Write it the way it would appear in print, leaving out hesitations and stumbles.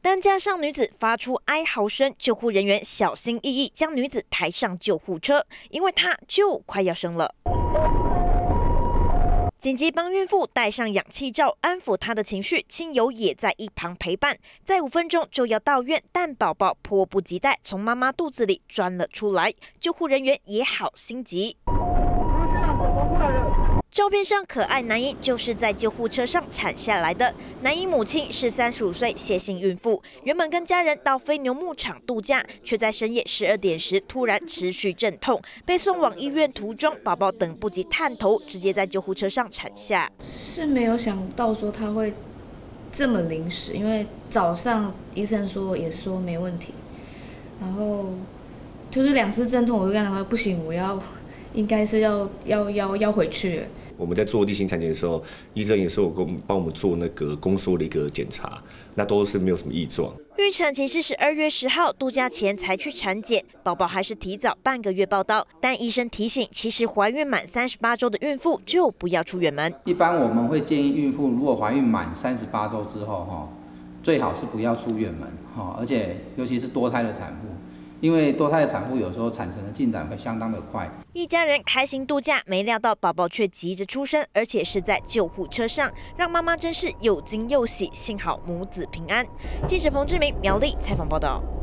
担架上女子发出哀嚎声，救护人员小心翼翼将女子抬上救护车，因为她就快要生了。 紧急帮孕妇戴上氧气罩，安抚她的情绪，亲友也在一旁陪伴。再5分钟就要到院，但宝宝迫不及待从妈妈肚子里钻了出来，救护人员也好心急。 照片上可爱男婴就是在救护车上产下来的。男婴母亲是35岁谢姓孕妇，原本跟家人到飞牛牧场度假，却在深夜12点时突然持续阵痛，被送往医院途中，宝宝等不及探头，直接在救护车上产下。 是没有想到说他会这么临时，因为早上医生也说没问题，然后就是2次阵痛，我就跟他说不行，应该是要回去了。 我们在做例行产检的时候，医生也是有帮我们做那个宫缩的一个检查，那都是没有什么异状。 预产期是12月10号，度假前才去产检，宝宝还是提早半个月报到。但医生提醒，其实怀孕满38周的孕妇就不要出远门。 一般我们会建议孕妇，如果怀孕满38周之后，最好是不要出远门，而且尤其是多胎的产妇。 因为多胎的产妇有时候产程的进展会相当的快。 一家人开心度假，没料到宝宝却急着出生，而且是在救护车上，让妈妈真是又惊又喜。幸好母子平安。记者彭志明苗栗采访报道。